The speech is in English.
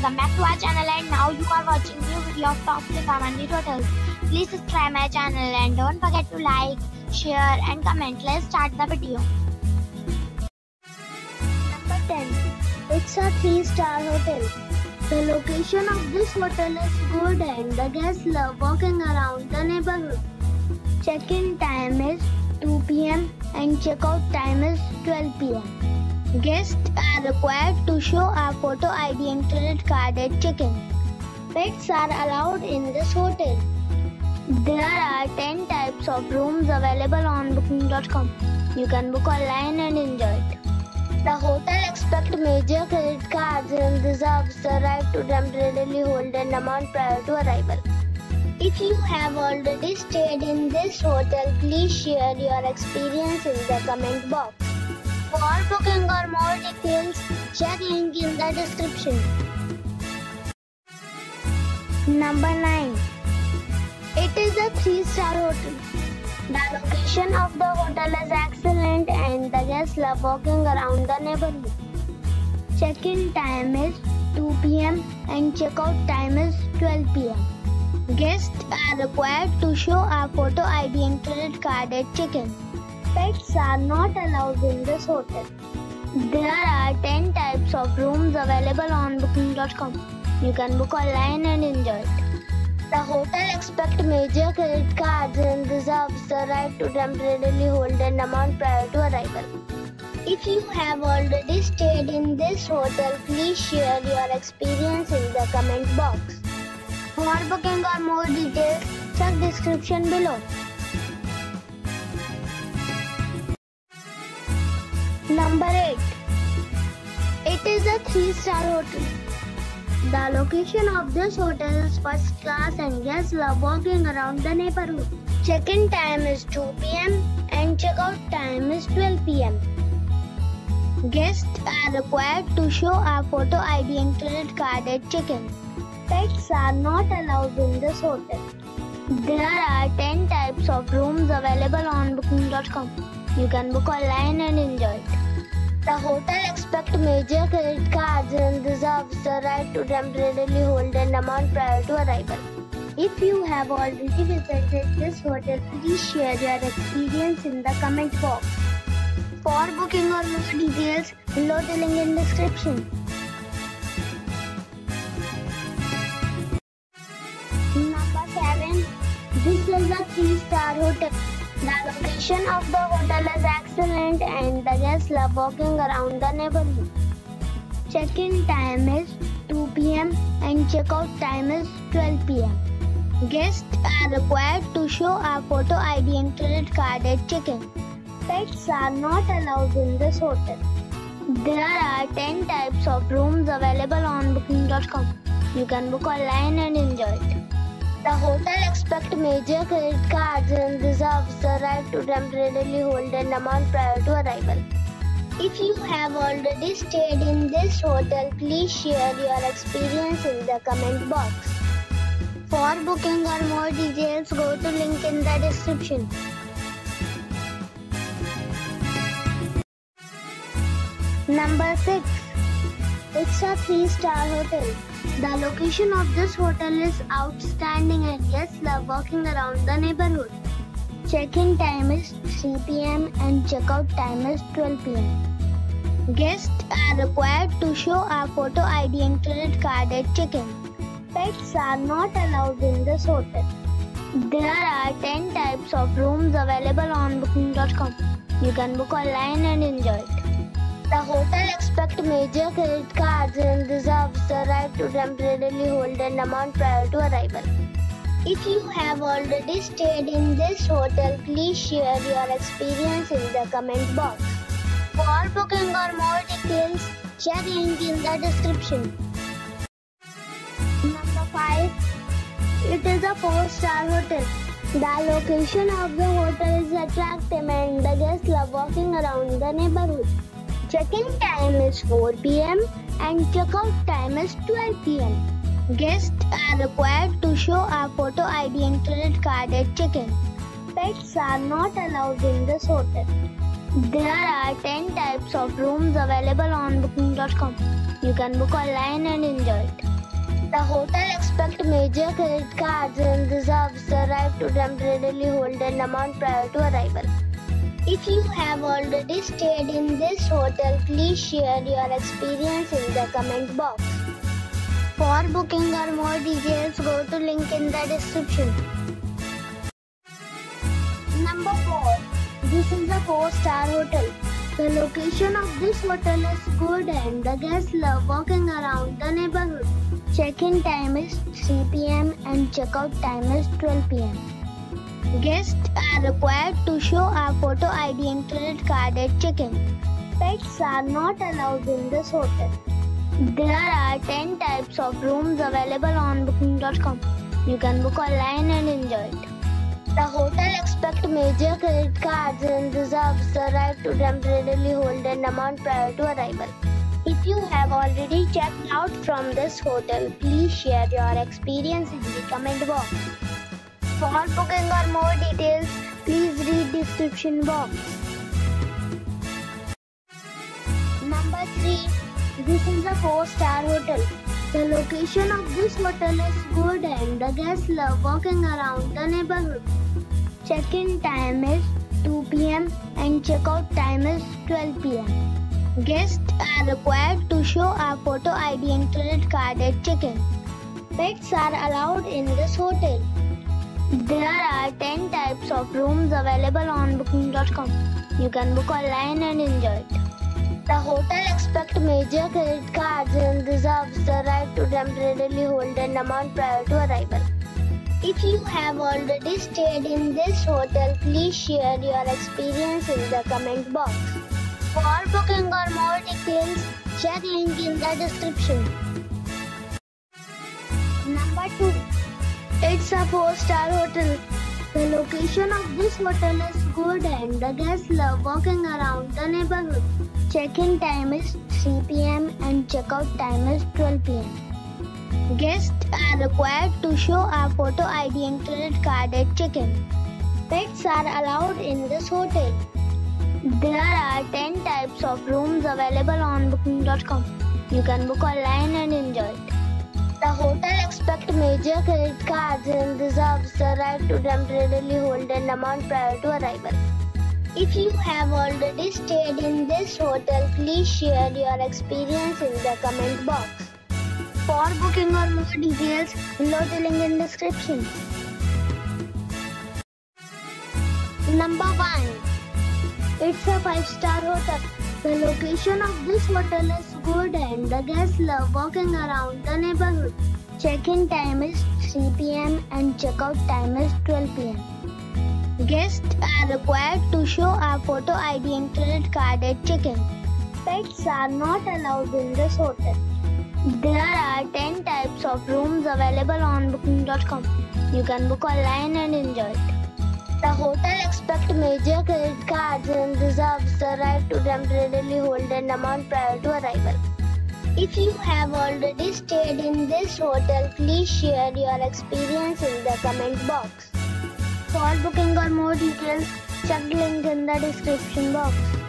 welcome back to our channel, and now you are watching new video of top recommended hotels. Please subscribe my channel and don't forget to like, share and comment. Let's start the video. Number 10. It's a 3-star hotel. The location of this hotel is good and the guests love walking around the neighborhood. Check-in time is 2 p.m. and check-out time is 12 p.m. Guests are required to show a photo ID and credit card at check-in. Pets are allowed in this hotel. There are 10 types of rooms available on booking.com. You can book online and enjoy it. The hotel accepts major credit cards and reserves the right to temporarily hold an amount prior to arrival. If you have already stayed in this hotel, please share your experience in the comment box. For booking or more details, check link in the description. Number 9. It is a 3-star hotel. The location of the hotel is excellent and the guests love walking around the neighborhood. Check-in time is 2 p.m. and check-out time is 12 p.m. Guests are required to show a photo ID and credit card at check-in. Pets are not allowed in this hotel. There are 10 types of rooms available on booking.com. You can book online and enjoy it. The hotel accepts major credit cards and reserves the right to temporarily hold an amount prior to arrival. If you have already stayed in this hotel, please share your experience in the comment box. For booking or more details, check description below. Number 8. It is a 3-star hotel. The location of this hotel is first class and guests love walking around the neighborhood. Check-in time is 2 p.m. and check-out time is 12 p.m. Guests are required to show a photo ID and credit card at check-in. Pets are not allowed in this hotel. There are 10 types of rooms available on booking.com. You can book online and enjoy it. The hotel accepts major credit cards and reserves the right to temporarily hold an amount prior to arrival. If you have already visited this hotel, please share your experience in the comment box. For booking or more details, below the link in description. Number 7. This is a 3-star hotel. The location of the hotel is excellent and the guests love walking around the neighborhood. Check-in time is 2 p.m. and check-out time is 12 p.m. Guests are required to show a photo ID and credit card at check-in. Pets are not allowed in this hotel. There are 10 types of rooms available on booking.com. You can book online and enjoy it. The hotel accepts major credit cards and reserves the right to temporarily hold an amount prior to arrival. If you have already stayed in this hotel, please share your experience in the comment box. For booking or more details, go to link in the description. Number 6. It's a 3-star hotel. The location of this hotel is outstanding and guests love walking around the neighborhood. Check-in time is 3 p.m. and check-out time is 12 p.m. Guests are required to show a photo ID and credit card at check-in. Pets are not allowed in this hotel. There are 10 types of rooms available on booking.com. You can book online and enjoy it. The hotel accepts major credit cards and reserves the right to temporarily hold an amount prior to arrival. If you have already stayed in this hotel, please share your experience in the comment box. For booking or more details, check link in the description. Number 5. It is a 4-star hotel. The location of the hotel is attractive and the guests love walking around the neighborhood. Check-in time is 4 p.m. and check-out time is 12 p.m. Guests are required to show a photo ID and credit card at check-in. Pets are not allowed in this hotel. There are 10 types of rooms available on booking.com. You can book online and enjoy it. The hotel expects major credit cards and reserves the right to temporarily hold an amount prior to arrival. If you have already stayed in this hotel, please share your experience in the comment box. For booking or more details, go to link in the description. Number 4. This is a 4-star hotel. The location of this hotel is good and the guests love walking around the neighborhood. Check-in time is 3 p.m. and check-out time is 12 p.m. Guests are required to show a photo ID and credit card at check-in. Pets are not allowed in this hotel. There are 10 types of rooms available on booking.com. You can book online and enjoy it. The hotel expects major credit cards and reserves the right to temporarily hold an amount prior to arrival. If you have already checked out from this hotel, please share your experience in the comment box. For booking or more details, please read description box. Number 3. This is a 4-star hotel. The location of this hotel is good and the guests love walking around the neighborhood. Check-in time is 2 p.m. and check-out time is 12 p.m. Guests are required to show a photo ID and credit card at check-in. Pets are allowed in this hotel. There are 10 types of rooms available on booking.com. You can book online and enjoy it. The hotel expects major credit cards and reserves the right to temporarily hold an amount prior to arrival. If you have already stayed in this hotel, please share your experience in the comment box. For booking or more details, check link in the description. Number 2. It's a 4-star hotel. The location of this hotel is good and the guests love walking around the neighborhood. Check-in time is 3 p.m. and check-out time is 12 p.m. Guests are required to show a photo ID and credit card at check-in. Pets are allowed in this hotel. There are 10 types of rooms available on booking.com. You can book online and enjoy it. The hotel expects major credit cards and reserves the right to temporarily hold an amount prior to arrival. If you have already stayed in this hotel, please share your experience in the comment box. For booking or more details, below the link in description. Number 1. It's a 5-star hotel. The location of this hotel is good and the guests love walking around the neighborhood. Check-in time is 3 p.m. and check-out time is 12 p.m. Guests are required to show a photo ID and credit card at check-in. Pets are not allowed in this hotel. There are 10 types of rooms available on booking.com. You can book online and enjoy it. The hotel expects major credit cards and reserves the right to temporarily hold an amount prior to arrival. If you have already stayed in this hotel, please share your experience in the comment box. For booking or more details, check link in the description box.